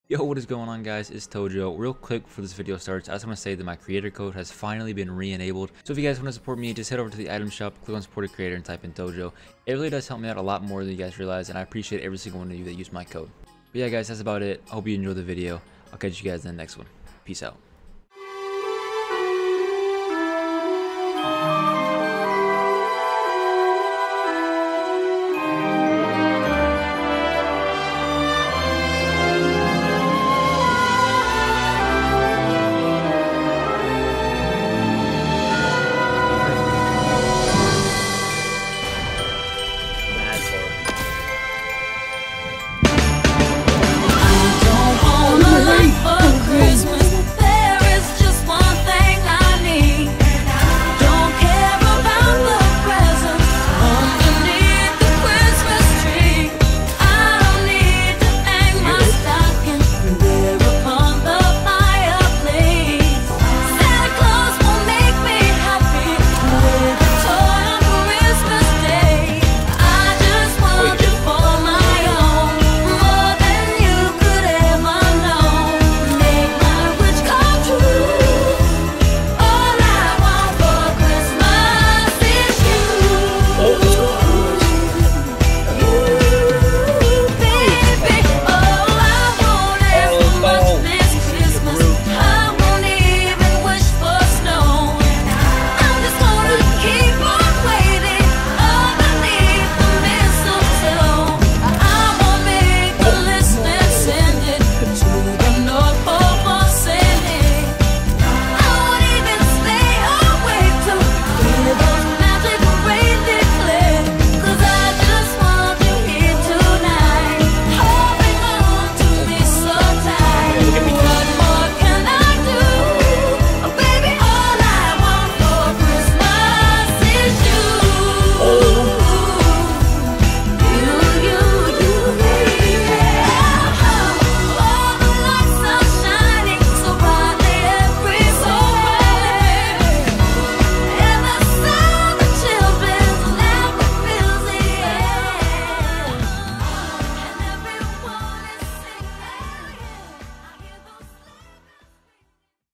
Yo, what is going on, guys? It's Tojo. Real quick before this video starts, I just want to say that my creator code has finally been re-enabled. So if you guys want to support me, just head over to the item shop, click on support a creator, and type in Tojo. It really does help me out a lot more than you guys realize, and I appreciate every single one of you that use my code. But yeah, guys, that's about it. I hope you enjoyed the video. I'll catch you guys in the next one. Peace out.